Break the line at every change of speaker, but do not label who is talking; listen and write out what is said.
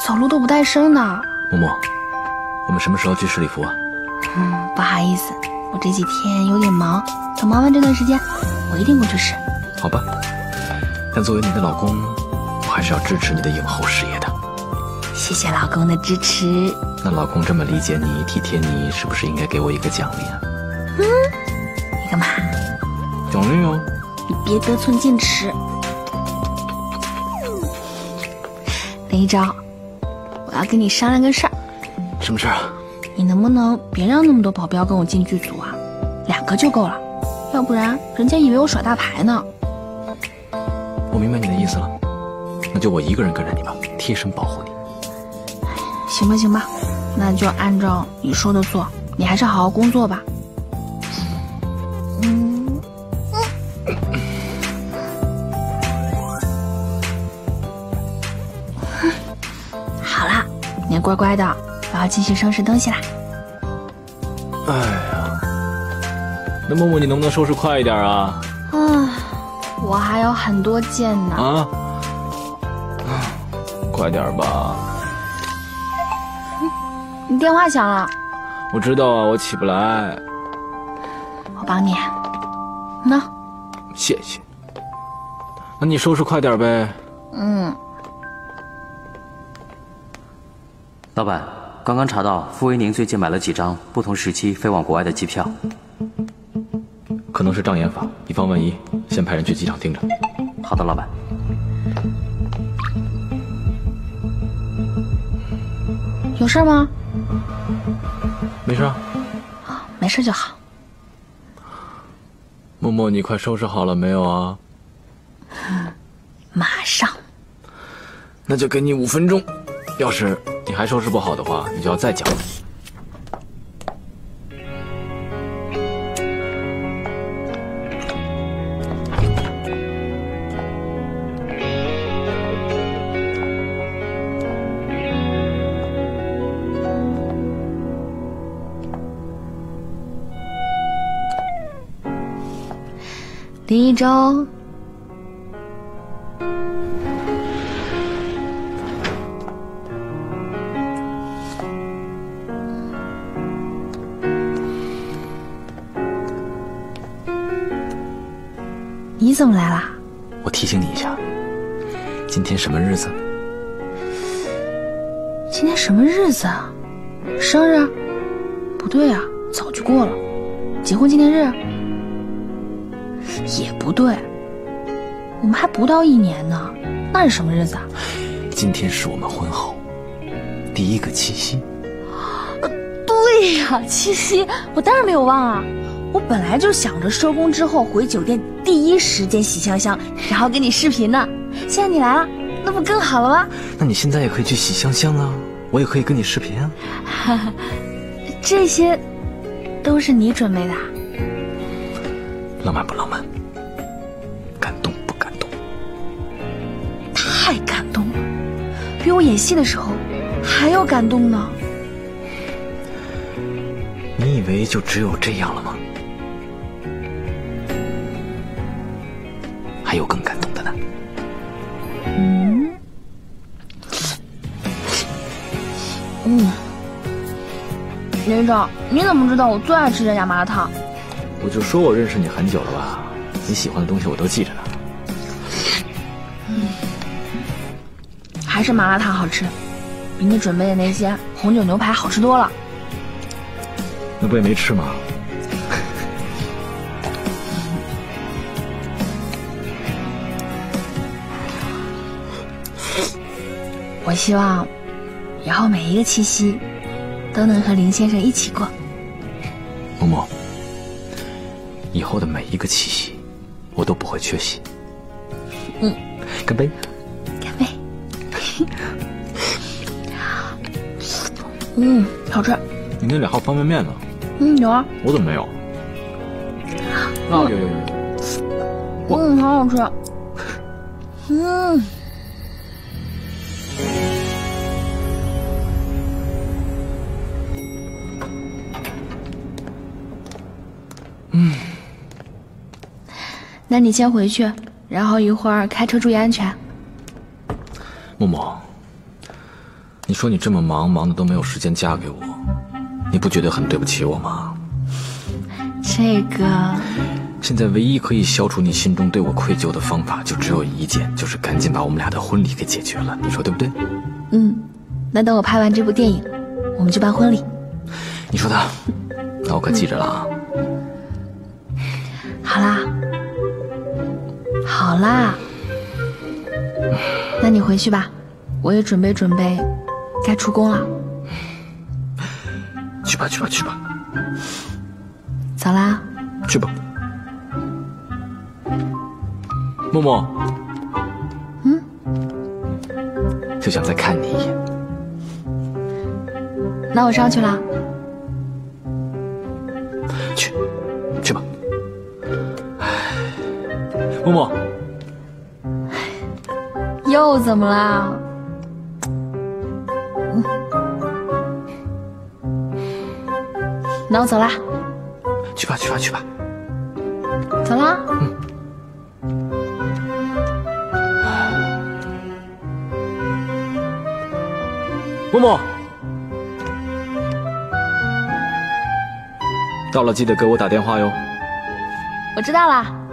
走路都不带声的。
默默，我们什么时候去十里湖啊？
不好意思，我这几天有点忙，等忙完这段时间，我一定过去试。
好吧，但作为你的老公，我还是要支持你的影后事业的。
谢谢老公的支持。
那老公这么理解你、体贴你，是不是应该给我一个奖励啊？
你干嘛？
奖励哦。
你别得寸进尺。林一昭，我要跟你商量个事儿。
什么事儿啊？
你能不能别让那么多保镖跟我进剧组啊？2个就够了，要不然人家以为我耍大牌呢。
我明白你的意思了，那就我一个人跟着你吧，贴身保护你。
行吧行吧，那就按照你说的做，你还是好好工作吧。好啦，你乖乖的，我要继续收拾东西啦。
哎呀，那默默你能不能收拾快一点啊？
我还有很多件呢。
快点吧。
你电话响了。
我知道啊，我起不来。
我帮你。喏。
谢谢。那你收拾快点呗。
老板，刚刚查到傅维宁最近买了几张不同时期飞往国外的机票。
可能是障眼法，以防万一，先派人去机场盯着。
好的，老板。
有事吗？
没事啊。
没事就好。
默默，你快收拾好了没有啊？
马上。
那就给你5分钟，要是你还收拾不好的话，你就要再讲。
林一舟，你怎么来啦？
我提醒你一下，今天什么日子？
今天什么日子啊？生日？不对啊，早就过了。结婚纪念日？也不对，我们还不到1年呢，那是什么日子啊？
今天是我们婚后第1个七夕。
对呀，七夕，我当然没有忘啊。我本来就想着收工之后回酒店第一时间洗香香，然后给你视频呢。现在你来了，那不更好了吗？
那你现在也可以去洗香香啊，我也可以跟你视频啊。
这些都是你准备的啊？
浪漫不浪漫？感动不感动？
太感动了，比我演戏的时候还要感动呢。
你以为就只有这样了吗？还有更感动的呢。
连长，你怎么知道我最爱吃这家麻辣烫？
我就说我认识你很久了吧，你喜欢的东西我都记着呢。
还是麻辣烫好吃，比你准备的那些红酒牛排好吃多了。
那不也没吃吗？
我希望以后每一个七夕都能和林先生一起过。
默默，以后的每一个七夕我都不会缺席。干杯！
干杯！好吃。
你那2号方便面呢？
有啊。
我怎么没有？有。
好好吃。那你先回去，然后一会儿开车注意安全。
默默， 你说你这么忙，忙的都没有时间嫁给我，你不觉得很对不起我吗？
这个，
现在唯一可以消除你心中对我愧疚的方法，就只有一件，就是赶紧把我们俩的婚礼给解决了。你说对不对？
那等我拍完这部电影，我们就办婚礼。
你说的，那我可记着了啊。
好啦，好啦，那你回去吧，我也准备准备，该出宫了。
去吧，去吧，去吧，
走啦。
去吧。默默，就想再看你一眼。
那我上去了。
去吧。默默，
又怎么啦？那我走啦。
去吧，去吧，去吧。
走啦。
默默，到了记得给我打电话哟。
我知道啦。